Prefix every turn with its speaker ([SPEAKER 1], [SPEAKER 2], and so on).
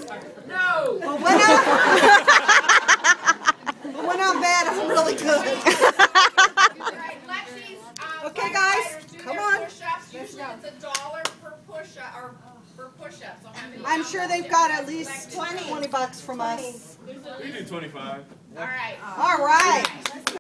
[SPEAKER 1] No.
[SPEAKER 2] Well, we're not bad. I'm really good. Okay, guys, come on.
[SPEAKER 1] Push-ups. Usually it's $1 per push-up or for push-ups.
[SPEAKER 2] I'm sure they've got at least 20 bucks from us.
[SPEAKER 3] We do 25.
[SPEAKER 1] All right.
[SPEAKER 2] All right.